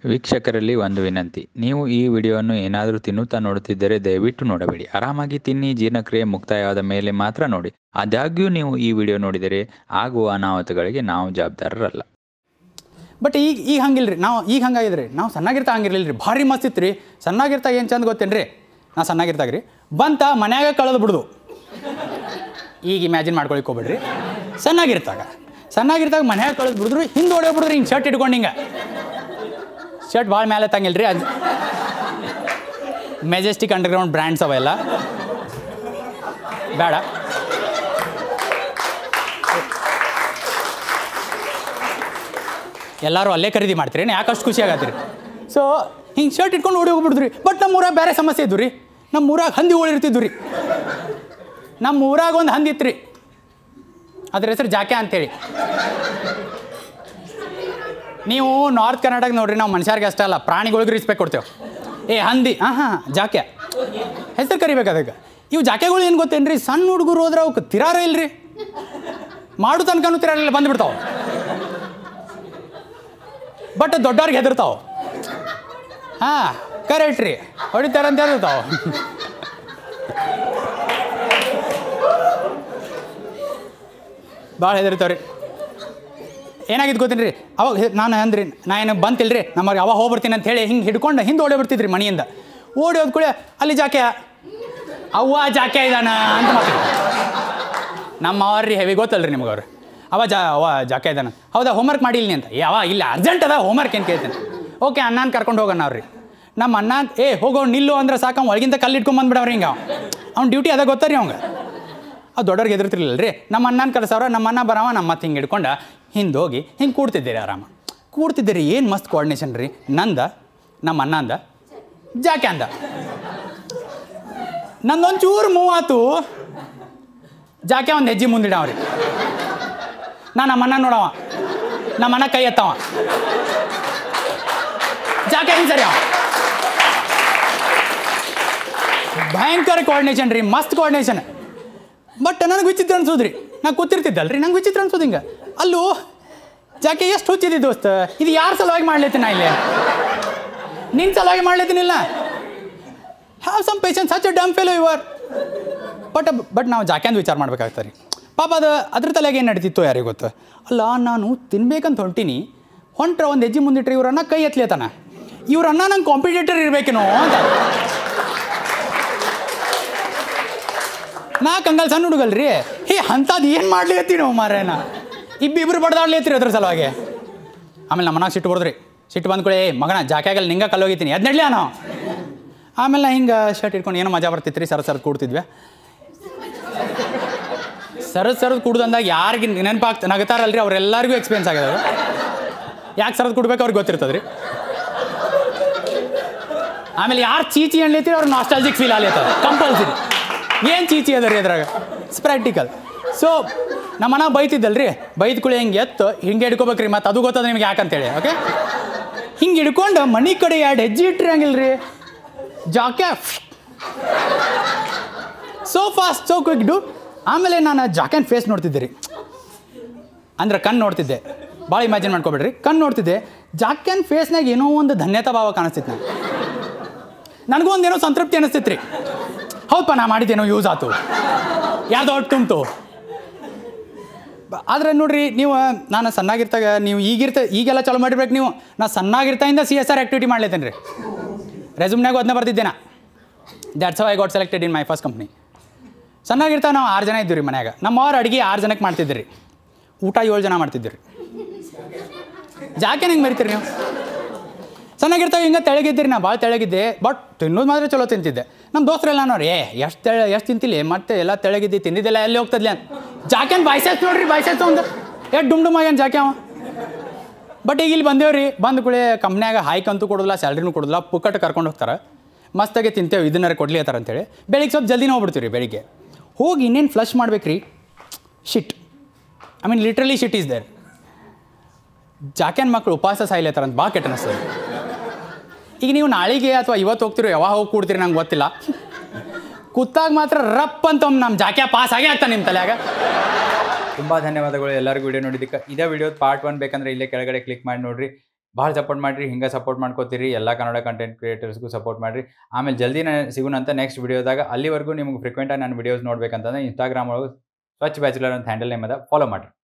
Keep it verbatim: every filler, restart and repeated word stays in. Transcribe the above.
ವೀಕ್ಷಕರಲ್ಲಿ ಒಂದು ವಿನಂತಿ, ನೀವು ಈ ವಿಡಿಯೋವನ್ನು ಏನಾದರೂ ತಿನ್ನುತ್ತಾ ನೋಡುತ್ತಿದ್ದರೆ ದಯವಿಟ್ಟು ನೋಡಬೇಡಿ. ಆರಾಮಾಗಿ ತಿನ್ನಿ, ಜೀರ್ಣಕ್ರಿಯೆ ಮುಕ್ತಾಯವಾದ ಮೇಲೆ ಮಾತ್ರ ನೋಡಿ. ಆದಾಗ್ಯೂ ನೀವು ಈ ವಿಡಿಯೋ ನೋಡಿದರೆ ಆಗುವ ಅನಾಹುತಗಳಿಗೆ ನಾವು ಜವಾಬ್ದಾರರಲ್ಲ. ಬಟ್ ಈಗ ಈಗ ಹಂಗಿಲ್ರಿ, ನಾವು ಈಗ ಹಂಗಾಗಿದ್ರಿ. ನಾವು ಸಣ್ಣಾಗಿರ್ತಾ ಹಂಗಿರ್ಲಿಲ್ಲ ರೀ, ಭಾರಿ ಮಸ್ತ್ ಇತ್ತು ರೀ. ಸಣ್ಣಾಗಿರ್ತಾ ಏನು ಚಂದ ಗೊತ್ತೇನು ರೀ, ನಾ ಸಣ್ಣಾಗಿರ್ತಾಗ ರೀ ಬಂತ ಮನ್ಯಾಗ ಕಳೆದು ಬಿಡ್ದು. ಈಗ ಇಮ್ಯಾಜಿನ್ ಮಾಡ್ಕೊಳಿಕ್ ಹೋಗ್ಬಿಡ್ರಿ. ಸಣ್ಣಾಗಿರ್ತಾಗ ಸಣ್ಣಾಗಿರ್ತಾಗ ಮನ್ಯಾಗ ಕಳೆದು ಬಿಡಿದ್ರು, ಹಿಂದೆ ಹೊಡೆಯೋಗ್ಬಿಡಿದ್ರಿ. ಹಿಂಗೆ ಶರ್ಟ್ ಇಟ್ಕೊಂಡು ಹಿಂಗೆ ಶರ್ಟ್ ಭಾಳ ಮೇಲೆ ತಂಗಿಲ್ಲ ರೀ. ಅದು ಮೆಜೆಸ್ಟಿಕ್ ಅಂಡರ್ಗ್ರೌಂಡ್ ಬ್ರ್ಯಾಂಡ್ಸ್ ಅವೆಲ್ಲ ಬೇಡ. ಎಲ್ಲರೂ ಅಲ್ಲೇ ಖರೀದಿ ಮಾಡ್ತೀರಿ, ಯಾಕಷ್ಟು ಖುಷಿ ಆಗತ್ತೀರಿ. ಸೊ ಹಿಂಗೆ ಶರ್ಟ್ ಇಟ್ಕೊಂಡು ಓಡಿ ಹೋಗ್ಬಿಡಿದ್ರಿ. ಬಟ್ ನಮ್ಮ ಊರಾಗ ಬೇರೆ ಸಮಸ್ಯೆ ಇದ್ದು ರೀ. ನಮ್ಮ ಊರಾಗ ಹಂದಿ ಓಳಿರ್ತಿದ್ದು ರೀ. ನಮ್ಮ ಊರಾಗ ಒಂದು ಹಂದಿ ಇತ್ತು ರೀ, ಅದ್ರ ಹೆಸರು ಜಾಕ್ಯ ಅಂತೇಳಿ. ನೀವು ನಾರ್ತ್ ಕರ್ನಾಟಕ ನೋಡ್ರಿ, ನಾವು ಮನುಷ್ಯರಿಗೆ ಅಷ್ಟೇ ಅಲ್ಲ, ಪ್ರಾಣಿಗಳಿಗೆ ರಿಸ್ಪೆಕ್ಟ್ ಕೊಡ್ತೇವೆ. ಏ ಹಂದಿ, ಹಾಂ ಹಾಂ ಜಾಕ್ಯ ಹೆಸರು ಕರಿಬೇಕು ಅದಕ್ಕೆ. ಇವು ಜಾಕ್ಯಗಳು ಏನು ಗೊತ್ತೇನು ರೀ, ಸಣ್ಣ ಹುಡುಗರು ಹೋದ್ರೆ ಅವಕ್ಕೆ ತಿರಾರ ಇಲ್ರಿ, ಮಾಡು ತನಕನೂ ತಿರಾರಿಲ್ಲ, ಬಂದುಬಿಡ್ತಾವೆ. ಬಟ್ ದೊಡ್ಡವ್ರಿಗೆ ಹೆದರ್ತಾವೆ. ಹಾಂ ಕರೆಕ್ಟ್ ರೀ, ಹೊಡಿತಾರಂತ ಹೆದರ್ತಾವೆ. ಭಾಳ ಹೆದರ್ತಾವ್ರಿ. ಏನಾಗಿದ್ದು ಗೊತ್ತೇನು ರೀ, ಅವಾಗ ನಾನು ಅಂದ್ರಿ, ನಾ ಏನು ಬಂತಿಲ್ರಿ, ನಮಗೆ ಅವಾಗ ಹೋಗ್ಬರ್ತೀನಿ ಅಂತ ಹೇಳಿ ಹಿಂಗೆ ಹಿಡ್ಕೊಂಡು ಹಿಂದೆ ಓಡಿ ಬರ್ತಿದ್ರಿ ಮನೆಯಿಂದ. ಓಡಿ ಹೋದ ಕೂಡ ಅಲ್ಲಿ ಜಾಕ್ಯ, ಅವ್ವ ಜಾಕ್ಯ ಇದಾನ ಅಂತ ಮಾತಾಡ್ತಾರೆ. ನಮ್ಮ ಅವ್ರಿ ಹೆವಿ ಗೊತ್ತಲ್ರಿ ನಿಮಗೆ ಅವ್ರು. ಅವ ಜಾ ಅವ ಜಾಕ್ಯ ಇದ್ದಾನ, ಹೌದಾ ಹೋಮ್ವರ್ಕ್ ಮಾಡಿಲ್ಲ ಅಂತ. ಯಾವ ಇಲ್ಲ ಅರ್ಜೆಂಟ್ ಅದ ಹೋಮ್ವರ್ಕ್ ಏನು ಕೇಳ್ತೇನೆ. ಓಕೆ ಅಣ್ಣನ ಕರ್ಕೊಂಡು ಹೋಗೋಣ ಅವ್ರಿ. ನಮ್ಮ ಅಣ್ಣ ಏ ಹೋಗೋ ನಿಲ್ಲು ಅಂದ್ರೆ ಸಾಕು, ಅವ್ನು ಒಳಗಿಂತ ಕಲ್ಲು ಇಟ್ಕೊಂಡು ಬಂದ್ಬಿಡವ್ರಿ. ಹಿಂಗೆ ಅವ್ನ ಡ್ಯೂಟಿ ಅದ ಗೊತ್ತಾ ರೀ ಅವಂಗೆ. ಅದು ದೊಡ್ಡವ್ರಿಗೆ ಹೆದರ್ತಿರ್ಲಿಲ್ಲ ರೀ. ನಮ್ಮ ಅಣ್ಣನ ಕರೆಸವ್ರ, ನಮ್ಮ ಅಣ್ಣ ಬರವ, ನಮ್ಮ ಮತ್ತೆ ಹಿಂಗೆ ಹಿಡ್ಕೊಂಡು ಹಿಂದೆ ಹೋಗಿ ಹಿಂಗೆ ಕೂಡ್ತಿದ್ದೀರಿ, ಆರಾಮ ಕೂಡ್ತಿದ್ದೀರಿ. ಏನು ಮಸ್ತ್ ಕೋಆರ್ಡಿನೇಷನ್ ರೀ. ನಂದ, ನಮ್ಮ ಅಣ್ಣ ಅಂದ, ಜಾಕ್ಯ ಅಂದ. ನಂದೊಂದು ಚೂರು ಮೂವಾತು, ಜಾಕ್ಯ ಒಂದು ಹೆಜ್ಜೆ ಮುಂದಿಡವ್ರಿ. ನಾ ನಮ್ಮ ಅಣ್ಣ ನೋಡವ, ನಮ್ಮ ಅಣ್ಣ ಕೈ ಎತ್ತವ, ಜಾಕ್ಯ ಹಿಂಗೆ ಸರಿ ಅವ. ಭಯಂಕರ ಕೋಆರ್ಡಿನೇಷನ್ ರೀ, ಮಸ್ತ್ ಕೋಆರ್ಡಿನೇಷನ್. ಬಟ್ ನನಗೆ ವಿಚಿತ್ರ ಅನ್ಸೋದ್ರಿ, ನಾ ಕೂತಿರ್ತಿದ್ದಲ್ರಿ, ನಂಗೆ ವಿಚಿತ್ರ ಅನ್ಸೋದು ಹಿಂಗೆ. ಅಲ್ಲೂ ಜಾಕೆ ಎಷ್ಟು ಹುಚ್ಚಿದ್ದಿ ದೋಸ್ತ, ಇದು ಯಾರು ಸಲುವಾಗಿ ಮಾಡ್ಲೇತೀನಿ ನಾ ಇಲ್ಲಿ, ನಿನ್ನ ಸಲುವಾಗಿ ಮಾಡ್ಲೇತೀನಿಲ್ಲ. Have some patience, such a dumb fellow you are. But but ನಾವು ಜಾಕ್ಯಾಂದು ವಿಚಾರ ಮಾಡ್ಬೇಕಾಗ್ತದೆ ರೀ. ಪಾಪ ಅದು ಅದ್ರ ತಲೆಗೆ ಏನು ನಡೀತಿತ್ತು ಯಾರಿಗೆ ಗೊತ್ತು. ಅಲ್ಲ ನಾನು ತಿನ್ಬೇಕಂತ ಹೊಂಟೀನಿ, ಹೊಂಟ್ರೆ ಒಂದು ಹೆಜ್ಜೆ ಮುಂದಿಟ್ರೆ ಇವ್ರನ್ನ ಕೈ ಎತ್ತಲೇತಾನ, ಇವ್ರನ್ನ ನಂಗೆ ಕಾಂಪಿಟೇಟರ್ ಇರಬೇಕೇನೋ ಅಂತ. ನಾ ಕಂಗಲ್ ಸಣ್ಣ ಹುಡುಗಲ್ರಿ, ಹೇ ಅಂಥದ್ದು ಏನು ಮಾಡ್ಲಿತ್ತೀವಿ ನಾವು ಮಾರೇನ, ಇಬ್ಬಿಬ್ರು ಬಡ್ದಾಡ್ಲಿತ್ತೀರಿ ಅದ್ರ ಸಲುವಾಗಿ. ಆಮೇಲೆ ನಮ್ಮ ಮನಾಗ ಸಿಟ್ಟು ಬರೋದ್ರಿ. ಸಿಟ್ಟು ಬಂದ್ಕೊಳ್ಳಿ, ಮಗನ ಜಾಕ್ಯಾಗಲ್ಲಿ ನಿಂಗೆ ಕಲ್ಲೋಗಿತೀನಿ ಅದು ನಡ್ಲಿಯ ನಾವು. ಆಮೇಲೆ ನಾ ಹಿಂಗೆ ಶರ್ಟ್ ಇಟ್ಕೊಂಡು ಏನೋ ಮಜಾ ಬರ್ತಿತ್ತು ರೀ. ಸರದ್ ಸರದ್ ಕೂಡ್ತಿದ್ವಿ. ಸರದ್ ಸರದ್ ಕುಡ್ದಂದಾಗ ಯಾರಿಗೆ ನೆನಪಾಗ್ತ ನಗತಾರಲ್ರಿ ಅವ್ರೆಲ್ಲರಿಗೂ ಎಕ್ಸ್ಪೀರಿಯನ್ಸ್ ಆಗ್ಯದ. ಯಾಕೆ ಸರದ್ ಕುಡ್ಬೇಕು ಅವ್ರಿಗೆ ಗೊತ್ತಿರ್ತದೆ ರೀ. ಆಮೇಲೆ ಯಾರು ಚೀಚಿ ಅನ್ಲೈತಿ ಅವ್ರು ನಾಸ್ಟಾಲಜಿಕ್ ಫೀಲ್ ಆಗ್ಲೈತದ ಕಂಪಲ್ಸರಿ. ಏನು ಚೀಚಿ ಅದ ರೀ ಅದ್ರಾಗ, ಇಟ್ಸ್ ಪ್ರಾಕ್ಟಿಕಲ್. ಸೊ ನಮ್ಮನ್ನ ಬೈತಿದ್ದಲ್ರಿ, ಬೈದ ಕುಳಿ ಹಿಂಗೆ ಎತ್ತು ಹಿಂಗೆ ಹಿಡ್ಕೋಬೇಕ್ರಿ. ಮತ್ತು ಅದು ಗೊತ್ತದ ನಿಮ್ಗೆ ಯಾಕಂತೇಳಿ. ಓಕೆ ಹಿಂಗೆ ಹಿಡ್ಕೊಂಡು ಮನೆ ಕಡೆ ಎರಡು ಹೆಜ್ಜೆ ಇಟ್ರಿ ಹಂಗಿಲ್ಲ ರೀ. Jakya so fast, so quick do. ಆಮೇಲೆ ನಾನು ಜಾಕ್ಯನ್ ಫೇಸ್ ನೋಡ್ತಿದ್ದೆ ರೀ, ಅಂದ್ರೆ ಕಣ್ಣು ನೋಡ್ತಿದ್ದೆ. ಭಾಳ ಇಮ್ಯಾಜಿನ್ ಮಾಡ್ಕೊಬೇಡ್ರಿ, ಕಣ್ಣು ನೋಡ್ತಿದ್ದೆ. ಜಾಕ್ಯನ್ ಫೇಸ್ನಾಗ ಏನೋ ಒಂದು ಧನ್ಯತಾ ಭಾವ ಕಾಣಿಸ್ತಿತ್ತು. ನಾನು ನನಗೂ ಒಂದೇನೋ ಸಂತೃಪ್ತಿ ಅನಿಸ್ತಿತ್ತು ರೀ. ಹೌದಪ್ಪ ನಾ ಮಾಡಿದ್ದೇನೋ ಯೂಸ್ ಆಯ್ತು, ಯಾರ್ದು ಒಟ್ಟು ತುಂಬ್ತು. ಆದರೆ ನೋಡ್ರಿ, ನೀವು ನಾನು ಸಣ್ಣಾಗಿರ್ತಾಗ, ನೀವು ಈಗಿರ್ತ ಈಗೆಲ್ಲ ಚಾಲು ಮಾಡಿರ್ಬೇಕು ನೀವು. ನಾ ಸಣ್ಣಾಗಿರ್ತಾಯಿಂದ ಸಿ ಎಸ್ ಆರ್ ಆ್ಯಕ್ಟಿವಿಟಿ ಮಾಡ್ಲೇತೇನೆ ರೀ. ರೆಸ್ಯೂಮ್ನಾಗ ಅದನ್ನ ಬರ್ತಿದ್ದೆ ನಾ. That's how I got selected in my first company. ಸಣ್ಣಾಗಿರ್ತಾ ನಾವು ಆರು ಜನ ಇದ್ದೀವಿ ರೀ ಮನ್ಯಾಗ. ನಮ್ಮ ಅವ್ರು ಅಡುಗೆ ಆರು ಜನಕ್ಕೆ ಮಾಡ್ತಿದ್ರಿ, ಊಟ ಏಳು ಜನ ಮಾಡ್ತಿದ್ದಿರಿ. ಜಾಕೆ ಹೆಂಗೆ ಮರಿತೀರಿ ನೀವು? ಚೆನ್ನಾಗಿರ್ತಾವೆ ಹಿಂಗೆ ತೆಳಗಿದ್ದೀರಿ. ನಾ ಭಾಳ ತೆಳಗಿದ್ದೆ, ಬಟ್ ತಿನ್ನೋದು ಮಾತ್ರ ಚಲೋ ತಿಂತಿದ್ದೆ. ನಮ್ಮ ದೋಸ್ತರೆಲ್ಲ ನೋಡ್ರಿ, ಏ ಎಷ್ಟು ತೆಳ ಎಷ್ಟು ತಿಂತಿಲ್ಲ ಮತ್ತೆ ಎಲ್ಲ ತೆಳಗಿದ್ದಿ, ತಿಂದಿದ್ದೆಲ್ಲ ಎಲ್ಲಿ ಹೋಗ್ತದ್ಲಿ ಅಂತ. ಜಾಕ್ಯನ್ ಬಾಯ್ಸೆಸ್ ನೋಡ್ರಿ, ಬಾಯ್ಸೆಸ್ ಒಂದು ಎಷ್ಟು ಡುಮ್ ಡುಮ್ ಆಗ್ಯಾನ ಜಾಕ್ಯ ಅವ. ಬಟ್ ಈಗ ಇಲ್ಲಿ ಬಂದೇವ್ರಿ, ಬಂದ ಕೂಡಲೇ ಕಂಪ್ನ್ಯಾಗ ಹೈಕ್ ಅಂತೂ ಕೊಡೋದಿಲ್ಲ, ಸ್ಯಾಲ್ರಿನೂ ಕೊಡೋದಿಲ್ಲ, ಪುಕ್ಕಟ್ಟು ಕರ್ಕೊಂಡು ಹೋಗ್ತಾರೆ. ಮಸ್ತಾಗೆ ತಿಂತೇವೆ, ಇದನ್ನಾರು ಕೊಡ್ಲಿ ಅಂತಾರೆ ಅಂತೇಳಿ. ಬೆಳಿಗ್ಗೆ ಸ್ವಲ್ಪ ಜಲ್ದಿನೇ ಹೋಗ್ಬಿಡ್ತೀವಿ ರೀ. ಬೆಳಿಗ್ಗೆ ಹೋಗಿ ಇನ್ನೇನು ಫ್ಲಶ್ ಮಾಡ್ಬೇಕು ರೀ, shit, I mean literally shit is there. ಜಾಕ್ಯನ್ ಮಕ್ಕಳು ಉಪವಾಸ ಸಾಯ್ಲೇತಾರ ಅಂತ ಭಾಳ ಕೆಟ್ಟ ಅನಿಸ್ತದೆ. ಈಗ ನೀವು ನಾಳೆಗೆ ಅಥವಾ ಇವತ್ತು ಹೋಗ್ತಿರೋ, ಯಾವಾಗ ಹೋಗಿ ಕೂಡ್ತೀರಿ ನಂಗೆ ಗೊತ್ತಿಲ್ಲ. ಕೂತಾಗ ಮಾತ್ರ ರಪ್ ಅಂತ ಒಮ್ಮೆ ನಮ್ಮ ಜಾಕ್ಯ ಪಾಸ್ ಆಗೇ ಆಗ್ತಾನೆ ನಿಮ್ಮ ತಲೆಯಾಗ. ತುಂಬ ಧನ್ಯವಾದಗಳು ಎಲ್ಲರಿಗೂ ವಿಡಿಯೋ ನೋಡಿದ್ದಕ್ಕೆ. ಇದೇ ವಿಡಿಯೋ ಪಾರ್ಟ್ ಒನ್ ಬೇಕಂದ್ರೆ ಇಲ್ಲೇ ಕೆಳಗಡೆ ಕ್ಲಿಕ್ ಮಾಡಿ ನೋಡಿರಿ. ಭಾಳ ಸಪೋರ್ಟ್ ಮಾಡಿರಿ, ಹಿಂಗೆ ಸಪೋರ್ಟ್ ಮಾಡ್ಕೋತೀರಿ. ಎಲ್ಲ ಕನ್ನಡ ಕಂಟೆಂಟ್ ಕ್ರಿಯೇಟರ್ಸ್ಗೂ ಸಪೋರ್ಟ್ ಮಾಡಿರಿ. ಆಮೇಲೆ ಜಲ್ದಿನೇ ಸಿಗೋಣಂತ ನೆಕ್ಸ್ಟ್ ವಿಡಿಯೋದಾಗ. ಅಲ್ಲಿವರೆಗೂ ನಿಮ್ಗೆ ಫ್ರೀಕ್ವೆಂಟಾಗಿ ನನ್ನ ವಿಡಿಯೋಸ್ ನೋಡ್ಬೇಕಂತಂದ್ರೆ ಇನ್ಸ್ಟಾಗ್ರಾಮ್ ಒಳಗೆ ಸ್ವಚ್ಛ ಬ್ಯಾಚುಲರ್ ಅಂತ ಹ್ಯಾಂಡಲ್ ನೇಮ್ ಅದ, ಫಾಲೋ ಮಾಡಿರಿ.